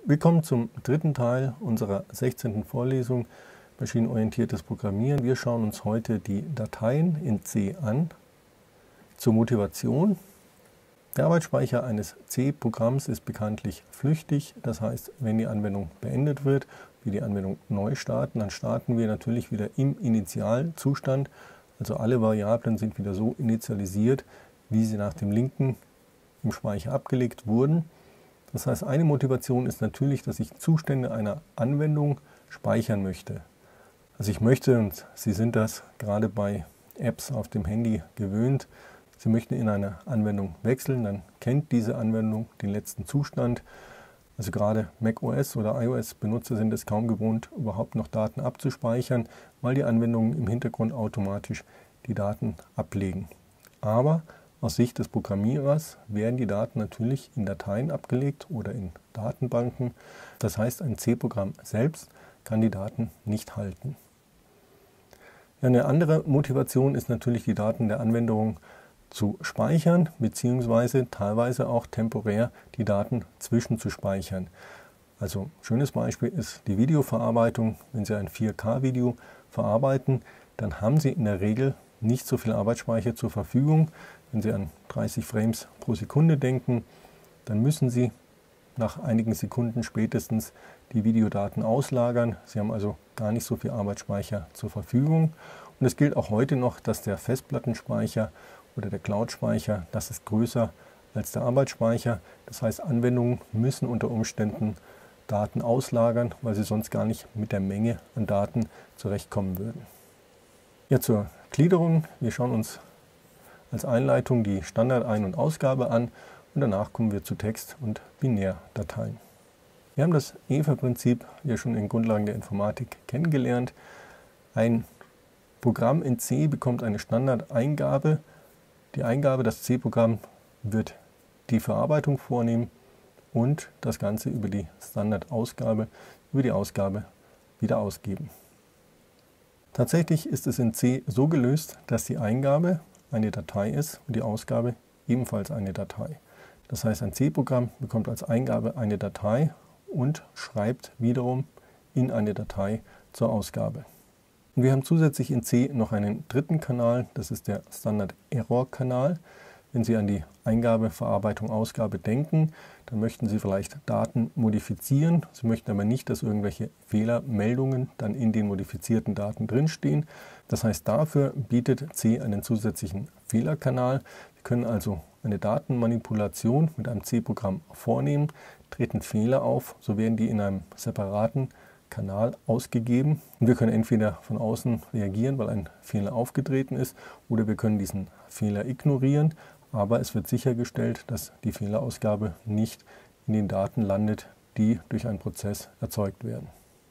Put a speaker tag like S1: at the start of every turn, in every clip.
S1: Willkommen zum dritten Teil unserer 16. Vorlesung Maschinenorientiertes Programmieren. Wir schauen uns heute die Dateien in C an. Zur Motivation. Der Arbeitsspeicher eines C-Programms ist bekanntlich flüchtig. Das heißt, wenn die Anwendung beendet wird, wir die Anwendung neu starten, dann starten wir natürlich wieder im Initialzustand. Also alle Variablen sind wieder so initialisiert, wie sie nach dem Linken im Speicher abgelegt wurden. Das heißt, eine Motivation ist natürlich, dass ich Zustände einer Anwendung speichern möchte. Also ich möchte, und Sie sind das gerade bei Apps auf dem Handy gewöhnt, Sie möchten in eine Anwendung wechseln, dann kennt diese Anwendung den letzten Zustand. Also gerade macOS oder iOS-Benutzer sind es kaum gewohnt, überhaupt noch Daten abzuspeichern, weil die Anwendungen im Hintergrund automatisch die Daten ablegen. Aber aus Sicht des Programmierers werden die Daten natürlich in Dateien abgelegt oder in Datenbanken. Das heißt, ein C-Programm selbst kann die Daten nicht halten. Ja, eine andere Motivation ist natürlich, die Daten der Anwendung zu speichern, beziehungsweise teilweise auch temporär die Daten zwischenzuspeichern. Also ein schönes Beispiel ist die Videoverarbeitung. Wenn Sie ein 4K-Video verarbeiten, dann haben Sie in der Regel nicht so viel Arbeitsspeicher zur Verfügung. Wenn Sie an 30 Frames pro Sekunde denken, dann müssen Sie nach einigen Sekunden spätestens die Videodaten auslagern. Sie haben also gar nicht so viel Arbeitsspeicher zur Verfügung. Und es gilt auch heute noch, dass der Festplattenspeicher oder der Cloud-Speicher, das ist größer als der Arbeitsspeicher. Das heißt, Anwendungen müssen unter Umständen Daten auslagern, weil sie sonst gar nicht mit der Menge an Daten zurechtkommen würden. Ja, zur Gliederung. Wir schauen uns als Einleitung die Standard-Ein- und Ausgabe an und danach kommen wir zu Text- und Binärdateien. Wir haben das EVA-Prinzip ja schon in Grundlagen der Informatik kennengelernt. Ein Programm in C bekommt eine Standardeingabe. Die Eingabe, das C-Programm wird die Verarbeitung vornehmen und das Ganze über die Standardausgabe, über die Ausgabe wieder ausgeben. Tatsächlich ist es in C so gelöst, dass die Eingabe eine Datei ist und die Ausgabe ebenfalls eine Datei. Das heißt, ein C-Programm bekommt als Eingabe eine Datei und schreibt wiederum in eine Datei zur Ausgabe. Und wir haben zusätzlich in C noch einen dritten Kanal, das ist der Standard-Error-Kanal. Wenn Sie an die Eingabe, Verarbeitung, Ausgabe denken, dann möchten Sie vielleicht Daten modifizieren. Sie möchten aber nicht, dass irgendwelche Fehlermeldungen dann in den modifizierten Daten drinstehen. Das heißt, dafür bietet C einen zusätzlichen Fehlerkanal. Wir können also eine Datenmanipulation mit einem C-Programm vornehmen, treten Fehler auf, so werden die in einem separaten Kanal ausgegeben. Und wir können entweder von außen reagieren, weil ein Fehler aufgetreten ist, oder wir können diesen Fehler ignorieren. Aber es wird sichergestellt, dass die Fehlerausgabe nicht in den Daten landet, die durch einen Prozess erzeugt werden.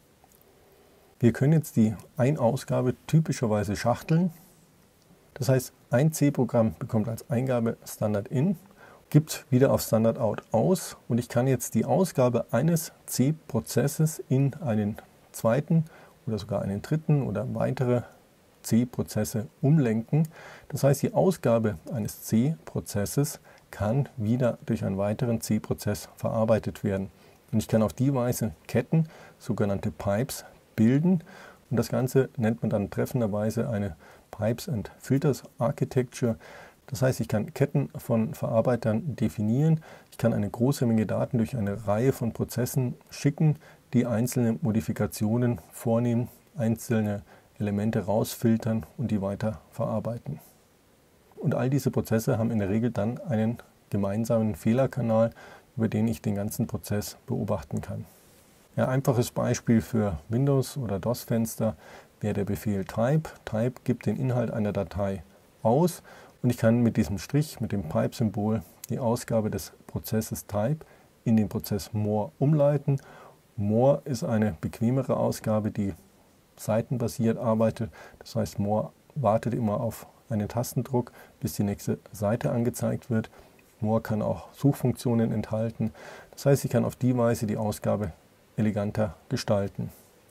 S1: Wir können jetzt die Ein-Ausgabe typischerweise schachteln. Das heißt, ein C-Programm bekommt als Eingabe Standard-In, gibt wieder auf Standard-Out aus und ich kann jetzt die Ausgabe eines C-Prozesses in einen zweiten oder sogar einen dritten oder weitere C-Prozesse umlenken. Das heißt, die Ausgabe eines C-Prozesses kann wieder durch einen weiteren C-Prozess verarbeitet werden. Und ich kann auf die Weise Ketten, sogenannte Pipes, bilden. Und das Ganze nennt man dann treffenderweise eine Pipes and Filters Architecture. Das heißt, ich kann Ketten von Verarbeitern definieren. Ich kann eine große Menge Daten durch eine Reihe von Prozessen schicken, die einzelne Modifikationen vornehmen, einzelne Elemente rausfiltern und die weiter verarbeiten. Und all diese Prozesse haben in der Regel dann einen gemeinsamen Fehlerkanal, über den ich den ganzen Prozess beobachten kann. Ein einfaches Beispiel für Windows- oder DOS-Fenster wäre der Befehl type. Type gibt den Inhalt einer Datei aus und ich kann mit diesem Strich, mit dem Pipe-Symbol, die Ausgabe des Prozesses type in den Prozess more umleiten. More ist eine bequemere Ausgabe, die seitenbasiert arbeitet. Das heißt, more wartet immer auf einen Tastendruck, bis die nächste Seite angezeigt wird. More kann auch Suchfunktionen enthalten. Das heißt, ich kann auf die Weise die Ausgabe eleganter gestalten.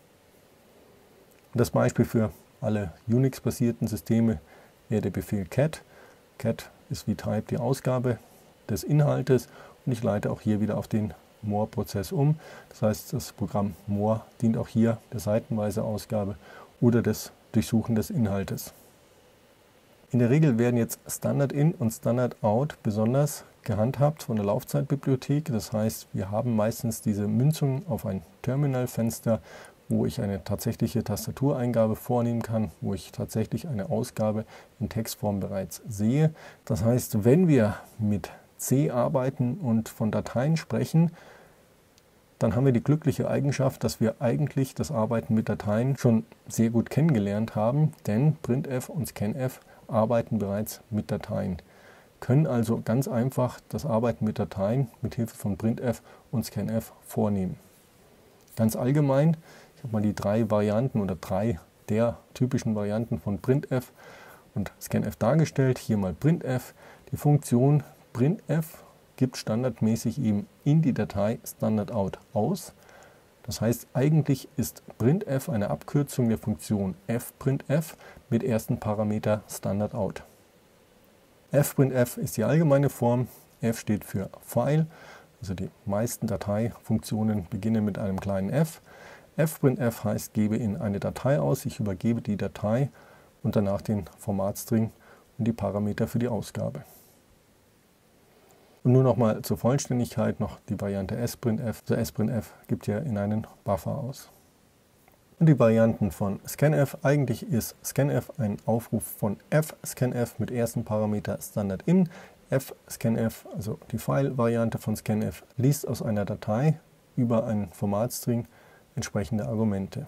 S1: Und das Beispiel für alle Unix-basierten Systeme wäre der Befehl cat. Cat ist wie type die Ausgabe des Inhaltes und ich leite auch hier wieder auf den More-Prozess um. Das heißt, das Programm More dient auch hier der seitenweise Ausgabe oder des Durchsuchen des Inhaltes. In der Regel werden jetzt Standard-In und Standard-Out besonders gehandhabt von der Laufzeitbibliothek. Das heißt, wir haben meistens diese Münzung auf ein Terminalfenster, wo ich eine tatsächliche Tastatureingabe vornehmen kann, wo ich tatsächlich eine Ausgabe in Textform bereits sehe. Das heißt, wenn wir mit C arbeiten und von Dateien sprechen, dann haben wir die glückliche Eigenschaft, dass wir eigentlich das Arbeiten mit Dateien schon sehr gut kennengelernt haben, denn Printf und Scanf arbeiten bereits mit Dateien, können also ganz einfach das Arbeiten mit Dateien mit Hilfe von Printf und Scanf vornehmen. Ganz allgemein, ich habe mal die drei Varianten oder drei der typischen Varianten von Printf und Scanf dargestellt. Hier mal Printf. Die Funktion Printf gibt standardmäßig eben in die Datei Standardout aus. Das heißt, eigentlich ist Printf eine Abkürzung der Funktion fprintf mit ersten Parameter Standardout. Fprintf ist die allgemeine Form. F steht für File, also die meisten Dateifunktionen beginnen mit einem kleinen f. Fprintf heißt, gebe in eine Datei aus, ich übergebe die Datei und danach den Formatstring und die Parameter für die Ausgabe. Und nur nochmal zur Vollständigkeit noch die Variante sprintf. Also sprintf gibt ja in einen Buffer aus. Und die Varianten von Scanf. Eigentlich ist Scanf ein Aufruf von fscanf mit ersten Parameter Standard-In. fscanf, also die File-Variante von Scanf, liest aus einer Datei über einen Formatstring entsprechende Argumente.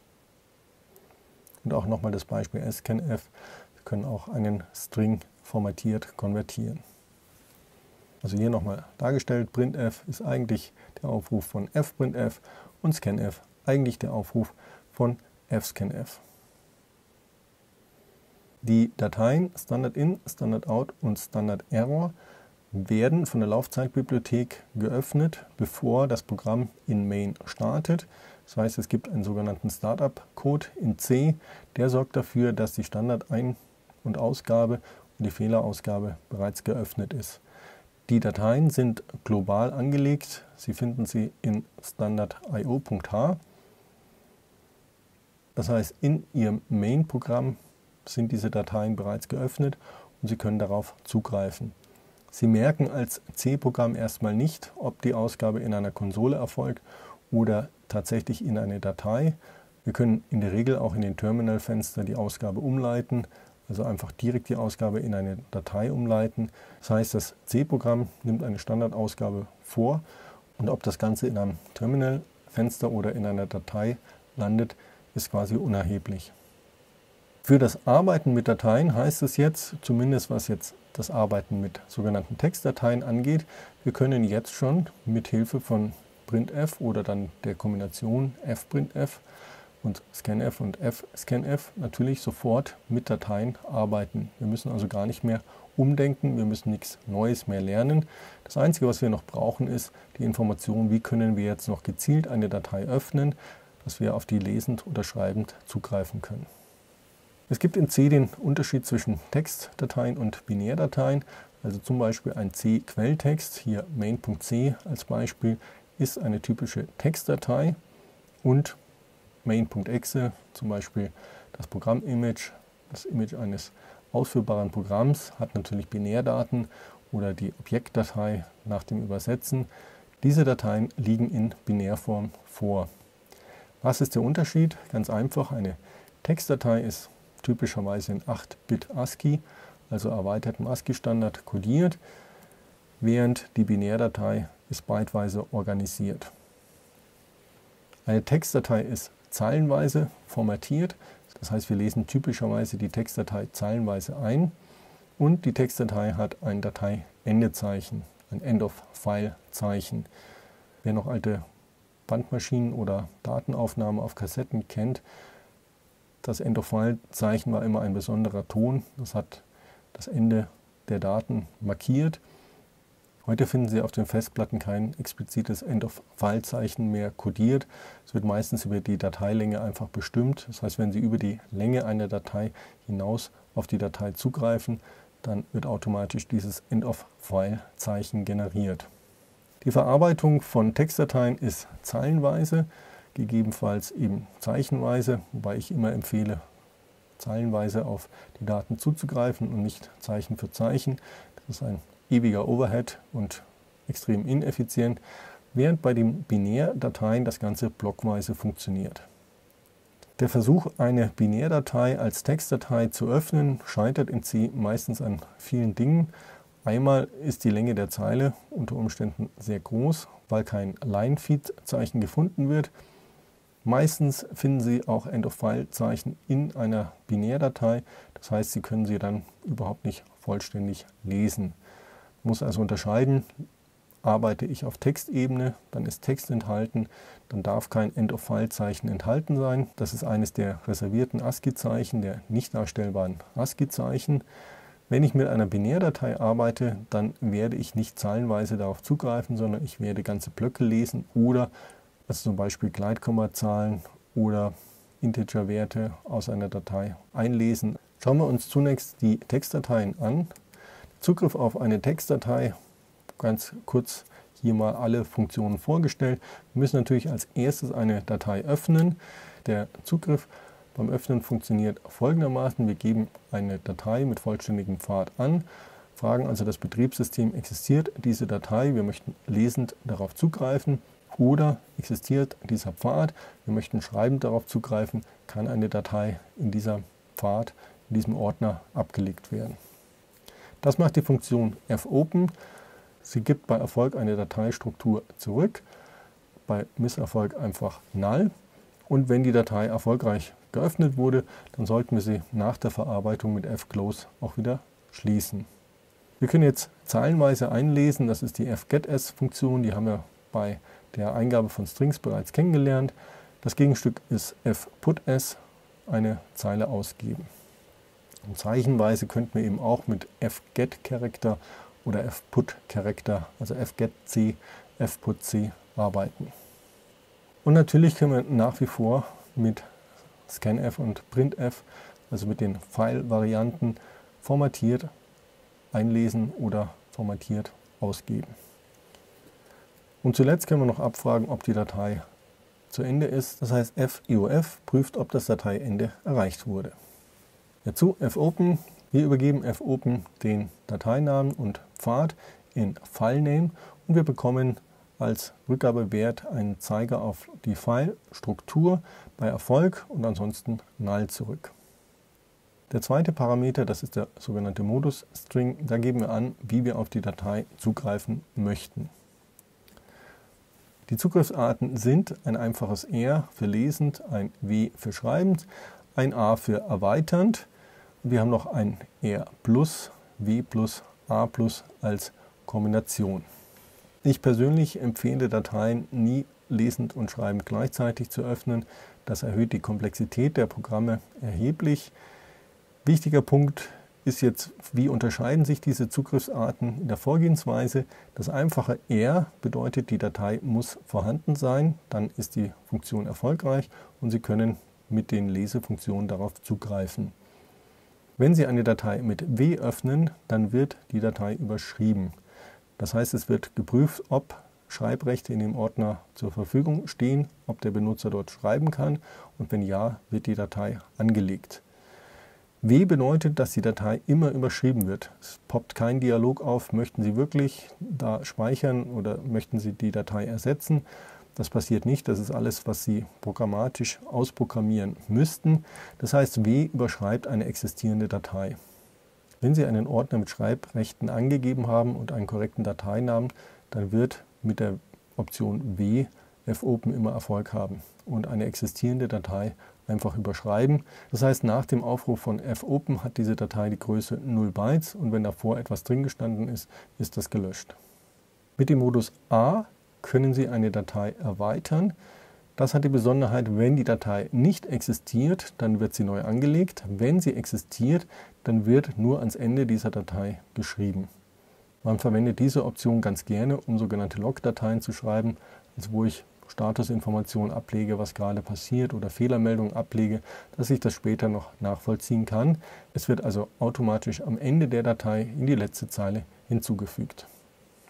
S1: Und auch nochmal das Beispiel scanf. Wir können auch einen String formatiert konvertieren. Also hier nochmal dargestellt, Printf ist eigentlich der Aufruf von fprintf und Scanf eigentlich der Aufruf von fscanf. Die Dateien Standard-In, Standard-Out und Standard-Error werden von der Laufzeitbibliothek geöffnet, bevor das Programm in Main startet. Das heißt, es gibt einen sogenannten Startup-Code in C, der sorgt dafür, dass die Standard-Ein- und Ausgabe und die Fehlerausgabe bereits geöffnet ist. Die Dateien sind global angelegt. Sie finden sie in standard.io.h. Das heißt, in Ihrem Main-Programm sind diese Dateien bereits geöffnet und Sie können darauf zugreifen. Sie merken als C-Programm erstmal nicht, ob die Ausgabe in einer Konsole erfolgt oder tatsächlich in eine Datei. Wir können in der Regel auch in den Terminalfenster die Ausgabe umleiten, also einfach direkt die Ausgabe in eine Datei umleiten. Das heißt, das C-Programm nimmt eine Standardausgabe vor und ob das Ganze in einem Terminalfenster oder in einer Datei landet, ist quasi unerheblich. Für das Arbeiten mit Dateien heißt es jetzt, zumindest was jetzt das Arbeiten mit sogenannten Textdateien angeht, wir können jetzt schon mit Hilfe von Printf oder dann der Kombination fprintf und Scanf und fscanf natürlich sofort mit Dateien arbeiten. Wir müssen also gar nicht mehr umdenken, wir müssen nichts Neues mehr lernen. Das Einzige, was wir noch brauchen, ist die Information, wie können wir jetzt noch gezielt eine Datei öffnen, dass wir auf die lesend oder schreibend zugreifen können. Es gibt in C den Unterschied zwischen Textdateien und Binärdateien. Also zum Beispiel ein C-Quelltext, hier main.c als Beispiel, ist eine typische Textdatei und main.exe, zum Beispiel das Programm-Image, das Image eines ausführbaren Programms, hat natürlich Binärdaten oder die Objektdatei nach dem Übersetzen. Diese Dateien liegen in Binärform vor. Was ist der Unterschied? Ganz einfach, eine Textdatei ist typischerweise in 8-Bit ASCII, also erweitertem ASCII-Standard kodiert, während die Binärdatei ist byteweise organisiert. Eine Textdatei ist zeilenweise formatiert, das heißt, wir lesen typischerweise die Textdatei zeilenweise ein und die Textdatei hat ein Dateiendezeichen, ein End-of-File-Zeichen. Wer noch alte Bandmaschinen oder Datenaufnahmen auf Kassetten kennt, das End-of-File-Zeichen war immer ein besonderer Ton. Das hat das Ende der Daten markiert. Heute finden Sie auf den Festplatten kein explizites End-of-File-Zeichen mehr kodiert. Es wird meistens über die Dateilänge einfach bestimmt. Das heißt, wenn Sie über die Länge einer Datei hinaus auf die Datei zugreifen, dann wird automatisch dieses End-of-File-Zeichen generiert. Die Verarbeitung von Textdateien ist zeilenweise, gegebenenfalls eben zeichenweise, wobei ich immer empfehle, zeilenweise auf die Daten zuzugreifen und nicht Zeichen für Zeichen. Das ist ein ewiger Overhead und extrem ineffizient, während bei den Binärdateien das Ganze blockweise funktioniert. Der Versuch, eine Binärdatei als Textdatei zu öffnen, scheitert in C meistens an vielen Dingen. Einmal ist die Länge der Zeile unter Umständen sehr groß, weil kein Line-Feed-Zeichen gefunden wird. Meistens finden Sie auch End-of-File-Zeichen in einer Binärdatei. Das heißt, Sie können sie dann überhaupt nicht vollständig lesen. Man muss also unterscheiden, arbeite ich auf Textebene, dann ist Text enthalten, dann darf kein End-of-File-Zeichen enthalten sein. Das ist eines der reservierten ASCII-Zeichen, der nicht darstellbaren ASCII-Zeichen. Wenn ich mit einer Binärdatei arbeite, dann werde ich nicht zeilenweise darauf zugreifen, sondern ich werde ganze Blöcke lesen oder also zum Beispiel Gleitkommazahlen oder Integerwerte aus einer Datei einlesen. Schauen wir uns zunächst die Textdateien an. Zugriff auf eine Textdatei, ganz kurz hier mal alle Funktionen vorgestellt. Wir müssen natürlich als erstes eine Datei öffnen. Der Zugriff beim Öffnen funktioniert folgendermaßen. Wir geben eine Datei mit vollständigem Pfad an, fragen also das Betriebssystem, existiert diese Datei, wir möchten lesend darauf zugreifen. Oder existiert dieser Pfad, wir möchten schreibend darauf zugreifen, kann eine Datei in dieser Pfad, in diesem Ordner abgelegt werden. Das macht die Funktion fopen. Sie gibt bei Erfolg eine Dateistruktur zurück, bei Misserfolg einfach null. Und wenn die Datei erfolgreich geöffnet wurde, dann sollten wir sie nach der Verarbeitung mit fclose auch wieder schließen. Wir können jetzt zeilenweise einlesen, das ist die fgetS-Funktion, die haben wir bei der Eingabe von Strings bereits kennengelernt. Das Gegenstück ist fputS, eine Zeile ausgeben. Und zeichenweise könnten wir eben auch mit fgetCharacter oder fputCharacter, also fgetC, fputC arbeiten. Und natürlich können wir nach wie vor mit scanf und printf, also mit den File-Varianten, formatiert einlesen oder formatiert ausgeben. Und zuletzt können wir noch abfragen, ob die Datei zu Ende ist. Das heißt, feof prüft, ob das Dateiende erreicht wurde. Dazu fopen. Wir übergeben fopen den Dateinamen und Pfad in FileName und wir bekommen als Rückgabewert einen Zeiger auf die File-Struktur bei Erfolg und ansonsten null zurück. Der zweite Parameter, das ist der sogenannte Modus-String. Da geben wir an, wie wir auf die Datei zugreifen möchten. Die Zugriffsarten sind ein einfaches R für lesend, ein W für schreibend, ein A für erweiternd und wir haben noch ein R plus, W plus, A plus als Kombination. Ich persönlich empfehle Dateien nie lesend und schreibend gleichzeitig zu öffnen. Das erhöht die Komplexität der Programme erheblich. Wichtiger Punkt ist jetzt, wie unterscheiden sich diese Zugriffsarten in der Vorgehensweise. Das einfache R bedeutet, die Datei muss vorhanden sein, dann ist die Funktion erfolgreich und Sie können mit den Lesefunktionen darauf zugreifen. Wenn Sie eine Datei mit W öffnen, dann wird die Datei überschrieben. Das heißt, es wird geprüft, ob Schreibrechte in dem Ordner zur Verfügung stehen, ob der Benutzer dort schreiben kann und wenn ja, wird die Datei angelegt. W bedeutet, dass die Datei immer überschrieben wird. Es poppt kein Dialog auf, möchten Sie wirklich da speichern oder möchten Sie die Datei ersetzen. Das passiert nicht, das ist alles, was Sie programmatisch ausprogrammieren müssten. Das heißt, W überschreibt eine existierende Datei. Wenn Sie einen Ordner mit Schreibrechten angegeben haben und einen korrekten Dateinamen, dann wird mit der Option W fopen immer Erfolg haben und eine existierende Datei einfach überschreiben. Das heißt, nach dem Aufruf von fopen hat diese Datei die Größe 0 Bytes und wenn davor etwas drin gestanden ist, ist das gelöscht. Mit dem Modus A können Sie eine Datei erweitern. Das hat die Besonderheit, wenn die Datei nicht existiert, dann wird sie neu angelegt. Wenn sie existiert, dann wird nur ans Ende dieser Datei geschrieben. Man verwendet diese Option ganz gerne, um sogenannte Log-Dateien zu schreiben, also wo ich Statusinformationen ablege, was gerade passiert oder Fehlermeldungen ablege, dass ich das später noch nachvollziehen kann. Es wird also automatisch am Ende der Datei in die letzte Zeile hinzugefügt.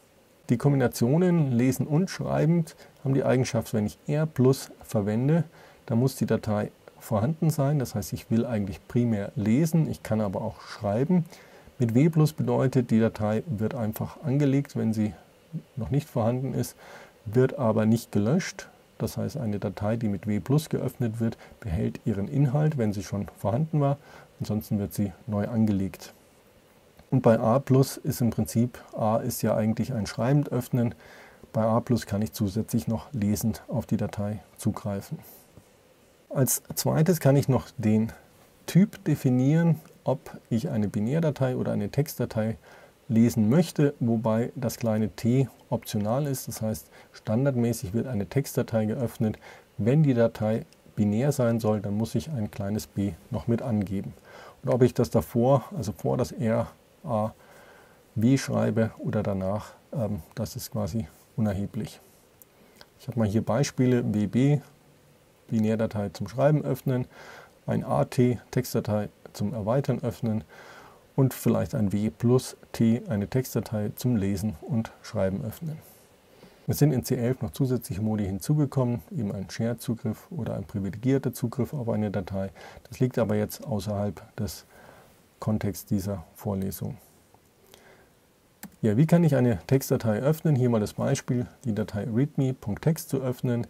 S1: Die Kombinationen lesen und schreibend haben die Eigenschaft, wenn ich R+ verwende, dann muss die Datei vorhanden sein. Das heißt, ich will eigentlich primär lesen, ich kann aber auch schreiben. Mit W+ bedeutet, die Datei wird einfach angelegt, wenn sie noch nicht vorhanden ist, wird aber nicht gelöscht. Das heißt, eine Datei, die mit W+ geöffnet wird, behält ihren Inhalt, wenn sie schon vorhanden war. Ansonsten wird sie neu angelegt. Und bei A+ ist im Prinzip, A ist ja eigentlich ein schreibend öffnen. Bei A+ kann ich zusätzlich noch lesend auf die Datei zugreifen. Als zweites kann ich noch den Typ definieren, ob ich eine Binärdatei oder eine Textdatei lesen möchte, wobei das kleine t optional ist. Das heißt, standardmäßig wird eine Textdatei geöffnet. Wenn die Datei binär sein soll, dann muss ich ein kleines b noch mit angeben. Und ob ich das davor, also vor das R, A, W schreibe oder danach, das ist quasi unerheblich. Ich habe mal hier Beispiele: WB, Binärdatei zum Schreiben öffnen, ein AT, Textdatei zum Erweitern öffnen und vielleicht ein W+T, eine Textdatei zum Lesen und Schreiben öffnen. Es sind in C11 noch zusätzliche Modi hinzugekommen, eben ein Share-Zugriff oder ein privilegierter Zugriff auf eine Datei. Das liegt aber jetzt außerhalb des Kontexts dieser Vorlesung. Ja, wie kann ich eine Textdatei öffnen? Hier mal das Beispiel, die Datei readme.txt zu öffnen.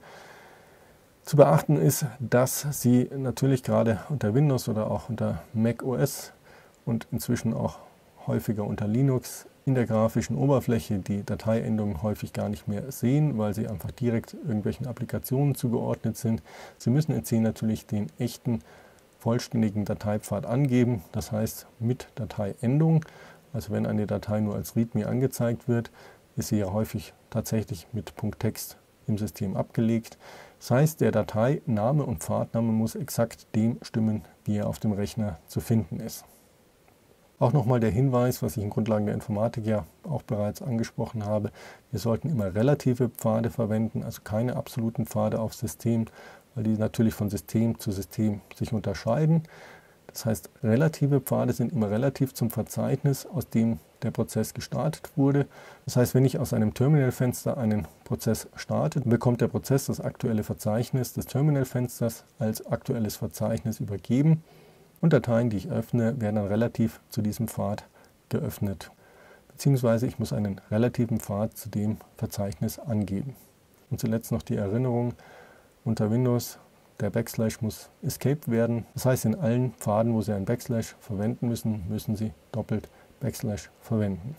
S1: Zu beachten ist, dass sie natürlich gerade unter Windows oder auch unter Mac OS und inzwischen auch häufiger unter Linux in der grafischen Oberfläche die Dateiendungen häufig gar nicht mehr sehen, weil sie einfach direkt irgendwelchen Applikationen zugeordnet sind. Sie müssen in C natürlich den echten, vollständigen Dateipfad angeben, das heißt mit Dateiendung. Also wenn eine Datei nur als README angezeigt wird, ist sie ja häufig tatsächlich mit .text im System abgelegt. Das heißt, der Dateiname und Pfadname muss exakt dem stimmen, wie er auf dem Rechner zu finden ist. Auch nochmal der Hinweis, was ich in Grundlagen der Informatik ja auch bereits angesprochen habe: Wir sollten immer relative Pfade verwenden, also keine absoluten Pfade aufs System, weil die natürlich von System zu System sich unterscheiden. Das heißt, relative Pfade sind immer relativ zum Verzeichnis, aus dem der Prozess gestartet wurde. Das heißt, wenn ich aus einem Terminalfenster einen Prozess starte, bekommt der Prozess das aktuelle Verzeichnis des Terminalfensters als aktuelles Verzeichnis übergeben. Und Dateien, die ich öffne, werden dann relativ zu diesem Pfad geöffnet. Beziehungsweise ich muss einen relativen Pfad zu dem Verzeichnis angeben. Und zuletzt noch die Erinnerung: Unter Windows, der Backslash muss escaped werden. Das heißt, in allen Pfaden, wo Sie einen Backslash verwenden müssen, müssen Sie doppelt Backslash verwenden.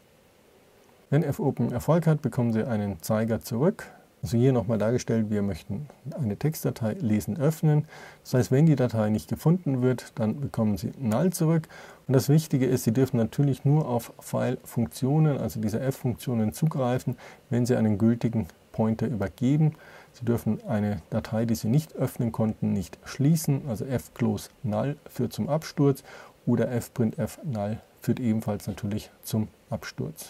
S1: Wenn fopen Erfolg hat, bekommen Sie einen Zeiger zurück. Also hier nochmal dargestellt, wir möchten eine Textdatei lesend öffnen. Das heißt, wenn die Datei nicht gefunden wird, dann bekommen Sie null zurück. Und das Wichtige ist, Sie dürfen natürlich nur auf File-Funktionen, also diese F-Funktionen, zugreifen, wenn Sie einen gültigen Pointer übergeben. Sie dürfen eine Datei, die Sie nicht öffnen konnten, nicht schließen. Also fclose null führt zum Absturz oder fprintf null führt ebenfalls natürlich zum Absturz.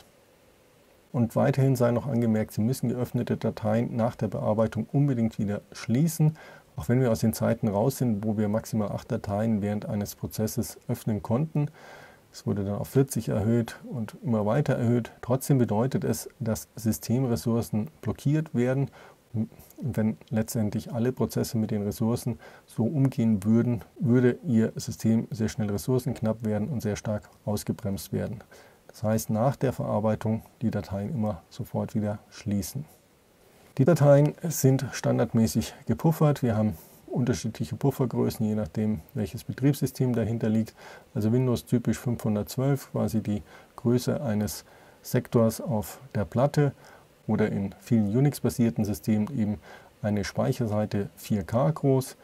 S1: Und weiterhin sei noch angemerkt, Sie müssen geöffnete Dateien nach der Bearbeitung unbedingt wieder schließen. Auch wenn wir aus den Zeiten raus sind, wo wir maximal 8 Dateien während eines Prozesses öffnen konnten. Es wurde dann auf 40 erhöht und immer weiter erhöht. Trotzdem bedeutet es, dass Systemressourcen blockiert werden. Und wenn letztendlich alle Prozesse mit den Ressourcen so umgehen würden, würde Ihr System sehr schnell ressourcenknapp werden und sehr stark ausgebremst werden. Das heißt, nach der Verarbeitung die Dateien immer sofort wieder schließen. Die Dateien sind standardmäßig gepuffert. Wir haben unterschiedliche Puffergrößen, je nachdem, welches Betriebssystem dahinter liegt. Also Windows typisch 512, quasi die Größe eines Sektors auf der Platte, oder in vielen Unix-basierten Systemen eben eine Speicherseite 4K groß.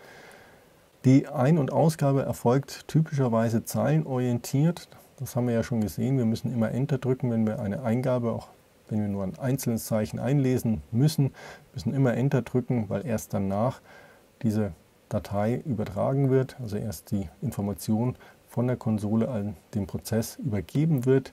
S1: Die Ein- und Ausgabe erfolgt typischerweise zeilenorientiert. Das haben wir ja schon gesehen. Wir müssen immer Enter drücken, wenn wir eine Eingabe, auch wenn wir nur ein einzelnes Zeichen einlesen müssen, müssen immer Enter drücken, weil erst danach diese Datei übertragen wird, also erst die Information von der Konsole an den Prozess übergeben wird.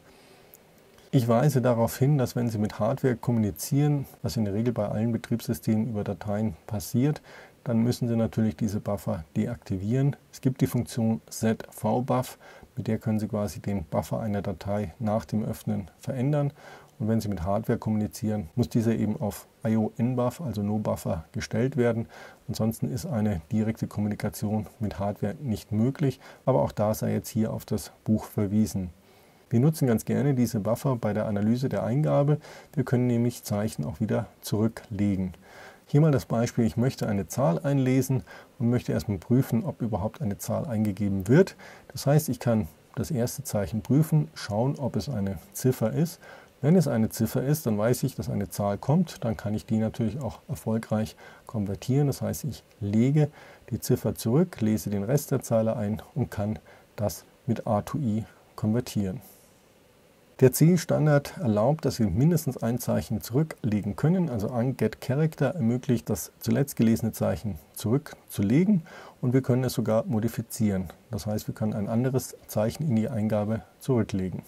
S1: Ich weise darauf hin, dass wenn Sie mit Hardware kommunizieren, was in der Regel bei allen Betriebssystemen über Dateien passiert, dann müssen Sie natürlich diese Buffer deaktivieren. Es gibt die Funktion ZVBuff, mit der können Sie quasi den Buffer einer Datei nach dem Öffnen verändern. Und wenn Sie mit Hardware kommunizieren, muss dieser eben auf IO-NBUF, also No-Buffer, gestellt werden. Ansonsten ist eine direkte Kommunikation mit Hardware nicht möglich. Aber auch da sei jetzt hier auf das Buch verwiesen. Wir nutzen ganz gerne diese Buffer bei der Analyse der Eingabe. Wir können nämlich Zeichen auch wieder zurücklegen. Hier mal das Beispiel, ich möchte eine Zahl einlesen und möchte erstmal prüfen, ob überhaupt eine Zahl eingegeben wird. Das heißt, ich kann das erste Zeichen prüfen, schauen, ob es eine Ziffer ist. Wenn es eine Ziffer ist, dann weiß ich, dass eine Zahl kommt. Dann kann ich die natürlich auch erfolgreich konvertieren. Das heißt, ich lege die Ziffer zurück, lese den Rest der Zeile ein und kann das mit A2I konvertieren. Der C-Standard erlaubt, dass wir mindestens ein Zeichen zurücklegen können. Also onGetCharacter ermöglicht, das zuletzt gelesene Zeichen zurückzulegen und wir können es sogar modifizieren. Das heißt, wir können ein anderes Zeichen in die Eingabe zurücklegen.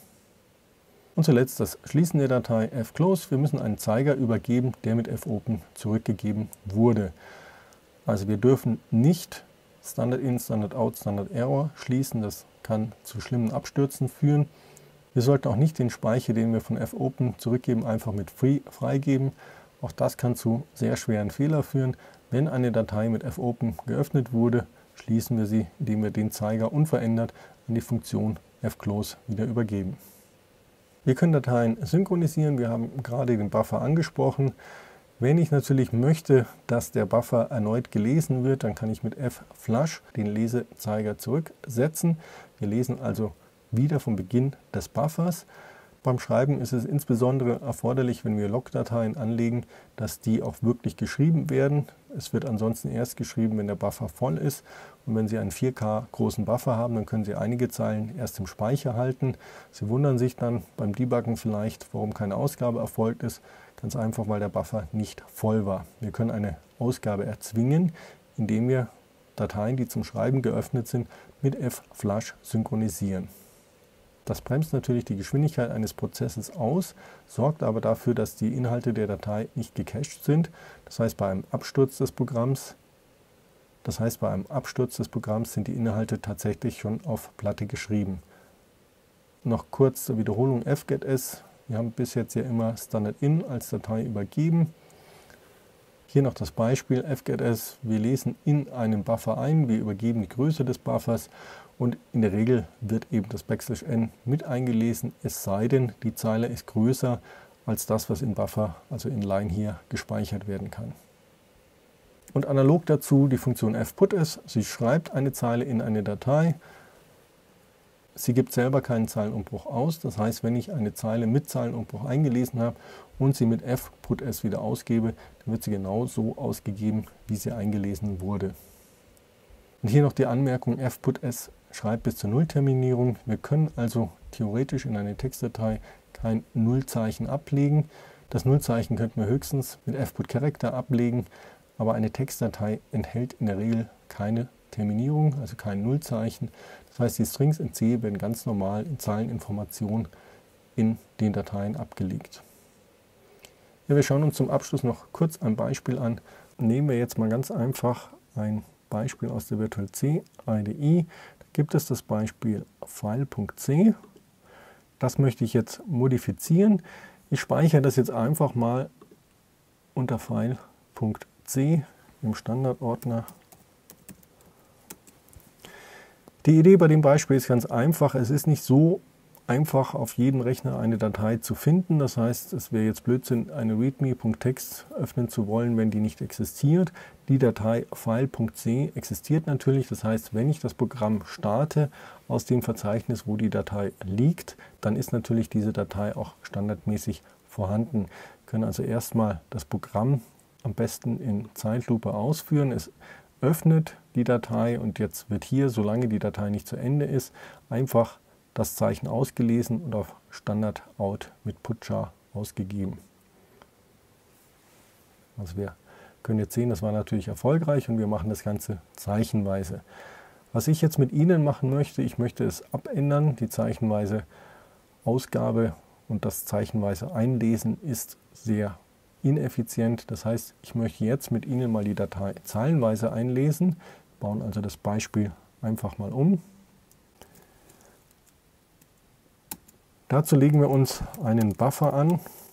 S1: Und zuletzt das Schließen der Datei fclose. Wir müssen einen Zeiger übergeben, der mit fopen zurückgegeben wurde. Also wir dürfen nicht Standard-in, Standard-out, Standard-error schließen. Das kann zu schlimmen Abstürzen führen. Wir sollten auch nicht den Speicher, den wir von fopen zurückgeben, einfach mit free freigeben. Auch das kann zu sehr schweren Fehlern führen. Wenn eine Datei mit fopen geöffnet wurde, schließen wir sie, indem wir den Zeiger unverändert an die Funktion fclose wieder übergeben. Wir können Dateien synchronisieren. Wir haben gerade den Buffer angesprochen. Wenn ich natürlich möchte, dass der Buffer erneut gelesen wird, dann kann ich mit flush den Lesezeiger zurücksetzen. Wir lesen also wieder vom Beginn des Buffers. Beim Schreiben ist es insbesondere erforderlich, wenn wir Logdateien anlegen, dass die auch wirklich geschrieben werden. Es wird ansonsten erst geschrieben, wenn der Buffer voll ist. Und wenn Sie einen 4K großen Buffer haben, dann können Sie einige Zeilen erst im Speicher halten. Sie wundern sich dann beim Debuggen vielleicht, warum keine Ausgabe erfolgt ist. Ganz einfach, weil der Buffer nicht voll war. Wir können eine Ausgabe erzwingen, indem wir Dateien, die zum Schreiben geöffnet sind, mit flush synchronisieren. Das bremst natürlich die Geschwindigkeit eines Prozesses aus, sorgt aber dafür, dass die Inhalte der Datei nicht gecached sind. Das heißt, bei einem Absturz des Programms sind die Inhalte tatsächlich schon auf Platte geschrieben. Noch kurz zur Wiederholung fgets. Wir haben bis jetzt ja immer Standard-in als Datei übergeben. Hier noch das Beispiel fgets. Wir lesen in einen Buffer ein, wir übergeben die Größe des Buffers und in der Regel wird eben das \n mit eingelesen, es sei denn, die Zeile ist größer als das, was im Buffer, also in Line hier, gespeichert werden kann. Und analog dazu die Funktion fputs. Sie schreibt eine Zeile in eine Datei. Sie gibt selber keinen Zeilenumbruch aus. Das heißt, wenn ich eine Zeile mit Zeilenumbruch eingelesen habe und sie mit fputs wieder ausgebe, dann wird sie genau so ausgegeben, wie sie eingelesen wurde. Und hier noch die Anmerkung, fputs schreibt bis zur Nullterminierung. Wir können also theoretisch in eine Textdatei kein Nullzeichen ablegen. Das Nullzeichen könnten wir höchstens mit fputCharacter ablegen, aber eine Textdatei enthält in der Regel keine Terminierung, also kein Nullzeichen. Das heißt, die Strings in C werden ganz normal in Zeileninformation in den Dateien abgelegt. Ja, wir schauen uns zum Abschluss noch kurz ein Beispiel an. Nehmen wir jetzt mal ganz einfach ein Beispiel aus der Virtual C IDE. Da gibt es das Beispiel File.c. Das möchte ich jetzt modifizieren. Ich speichere das jetzt einfach mal unter File.c im Standardordner. Die Idee bei dem Beispiel ist ganz einfach. Es ist nicht so einfach, auf jedem Rechner eine Datei zu finden. Das heißt, es wäre jetzt Blödsinn, eine readme.txt öffnen zu wollen, wenn die nicht existiert. Die Datei file.c existiert natürlich. Das heißt, wenn ich das Programm starte aus dem Verzeichnis, wo die Datei liegt, dann ist natürlich diese Datei auch standardmäßig vorhanden. Wir können also erstmal das Programm am besten in Zeitlupe ausführen. Es öffnet die Datei und jetzt wird hier, solange die Datei nicht zu Ende ist, einfach das Zeichen ausgelesen und auf Standard-out mit putchar ausgegeben. Also wir können jetzt sehen, das war natürlich erfolgreich und wir machen das Ganze zeichenweise. Was ich jetzt mit Ihnen machen möchte, ich möchte es abändern. Die zeichenweise Ausgabe und das zeichenweise Einlesen ist sehr ineffizient. Das heißt, ich möchte jetzt mit Ihnen mal die Datei zeilenweise einlesen. Wir bauen also das Beispiel einfach mal um. Dazu legen wir uns einen Buffer an.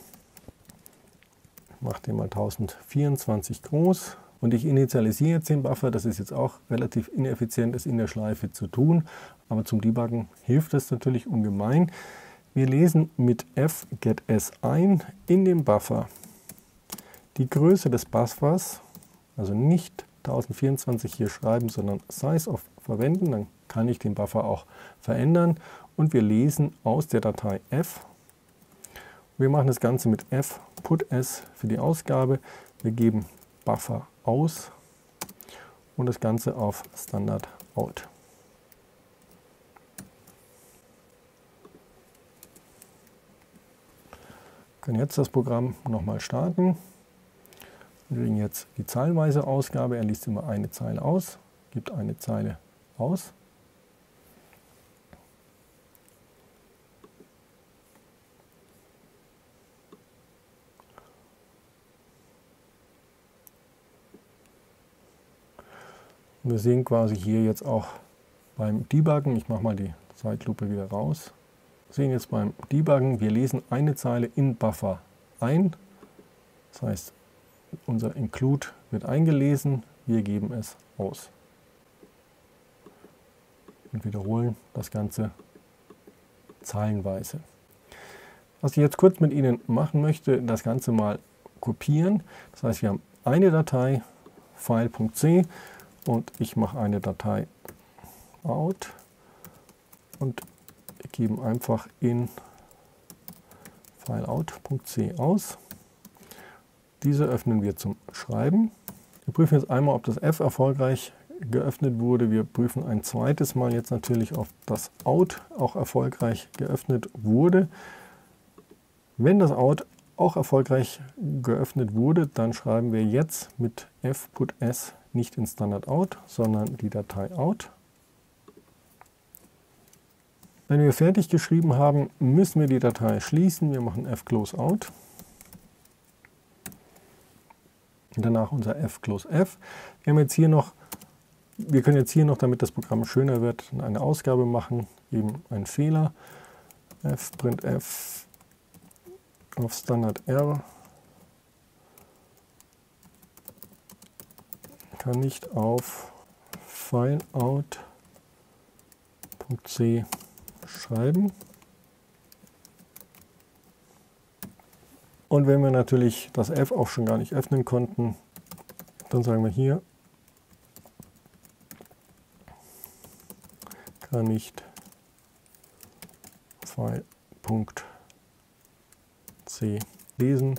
S1: mache den mal 1024 groß und ich initialisiere jetzt den Buffer. Das ist jetzt auch relativ ineffizient, es in der Schleife zu tun, aber zum Debuggen hilft es natürlich ungemein. Wir lesen mit fgetS ein in den Buffer die Größe des Buffers, also nicht 1024 hier schreiben, sondern sizeOf verwenden, dann kann ich den Buffer auch verändern und wir lesen aus der Datei f. Wir machen das Ganze mit fputS für die Ausgabe. Wir geben Buffer aus und das Ganze auf Standard out. Wir können jetzt das Programm nochmal starten. Wir kriegen jetzt die zeilenweise Ausgabe. Er liest immer eine Zeile aus, gibt eine Zeile aus. Wir sehen quasi hier jetzt auch beim Debuggen, ich mache mal die Zeitlupe wieder raus, wir sehen jetzt beim Debuggen, wir lesen eine Zeile in Buffer ein. Das heißt, unser Include wird eingelesen, wir geben es aus. Und wiederholen das Ganze zeilenweise. Was ich jetzt kurz mit Ihnen machen möchte, das Ganze mal kopieren. Das heißt, wir haben eine Datei, file.c, und ich mache eine Datei out und geben einfach in fileout.c aus. Diese öffnen wir zum Schreiben. Wir prüfen jetzt einmal, ob das F erfolgreich geöffnet wurde. Wir prüfen ein zweites Mal jetzt natürlich, ob das Out auch erfolgreich geöffnet wurde. Wenn das Out auch erfolgreich geöffnet wurde, dann schreiben wir jetzt mit fputS nicht in Standard Out, sondern die Datei Out. Wenn wir fertig geschrieben haben, müssen wir die Datei schließen. Wir machen fcloseOut. Danach unser fclosef. Wir können jetzt hier noch, damit das Programm schöner wird, eine Ausgabe machen, eben einen Fehler. fprintf auf Standard R kann nicht auf fileout.c schreiben. Und wenn wir natürlich das F auch schon gar nicht öffnen konnten, dann sagen wir hier, kann nicht file.c lesen.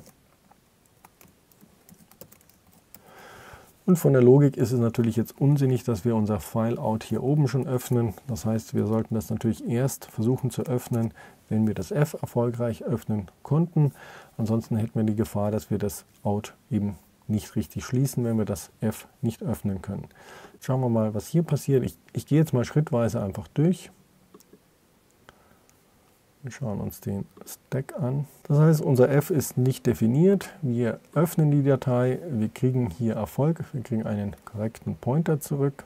S1: Und von der Logik ist es natürlich jetzt unsinnig, dass wir unser Fileout hier oben schon öffnen. Das heißt, wir sollten das natürlich erst versuchen zu öffnen, wenn wir das F erfolgreich öffnen konnten. Ansonsten hätten wir die Gefahr, dass wir das Out eben nicht richtig schließen, wenn wir das F nicht öffnen können. Schauen wir mal, was hier passiert. Ich gehe jetzt mal schrittweise einfach durch. Wir schauen uns den Stack an. Das heißt, unser F ist nicht definiert. Wir öffnen die Datei, wir kriegen hier Erfolg, wir kriegen einen korrekten Pointer zurück.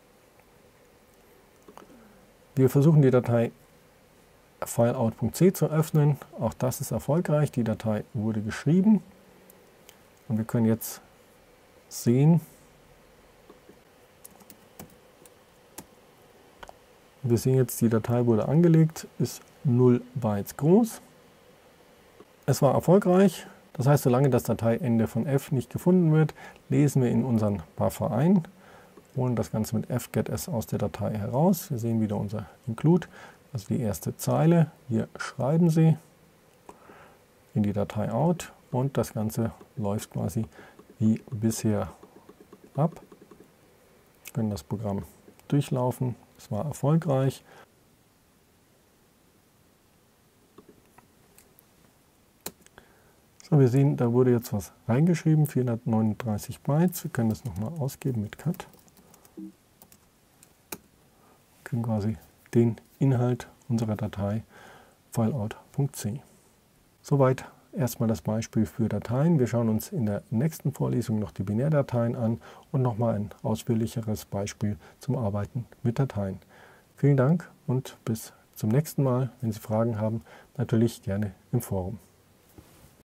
S1: Wir versuchen die Datei fileout.c zu öffnen. Auch das ist erfolgreich. Die Datei wurde geschrieben. Und wir können jetzt sehen, wir sehen jetzt, die Datei wurde angelegt, ist 0 Bytes groß. Es war erfolgreich. Das heißt, solange das Dateiende von f nicht gefunden wird, lesen wir in unseren Buffer ein, holen das Ganze mit fgetS aus der Datei heraus. Wir sehen wieder unser Include, also die erste Zeile. Wir schreiben sie in die Datei out und das Ganze läuft quasi wie bisher ab. Wir können das Programm durchlaufen. Es war erfolgreich. So, wir sehen, da wurde jetzt was reingeschrieben, 439 Bytes. Wir können das nochmal ausgeben mit Cut. Wir können quasi den Inhalt unserer Datei fileout.c. Soweit erstmal das Beispiel für Dateien. Wir schauen uns in der nächsten Vorlesung noch die Binärdateien an und nochmal ein ausführlicheres Beispiel zum Arbeiten mit Dateien. Vielen Dank und bis zum nächsten Mal. Wenn Sie Fragen haben, natürlich gerne im Forum.